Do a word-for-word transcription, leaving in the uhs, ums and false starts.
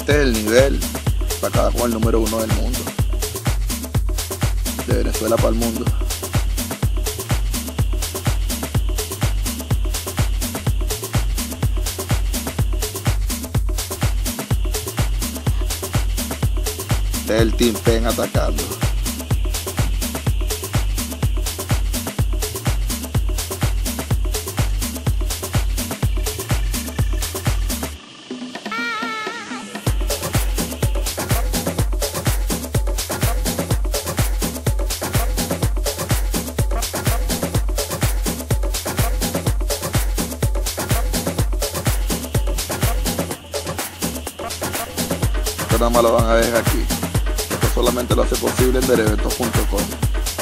Este es el nivel para acabar con el número uno del mundo. De Venezuela para el mundo. Este es el Team Pen atacando. Nada más lo van a dejar aquí. Esto solamente lo hace posible en dereventos punto com.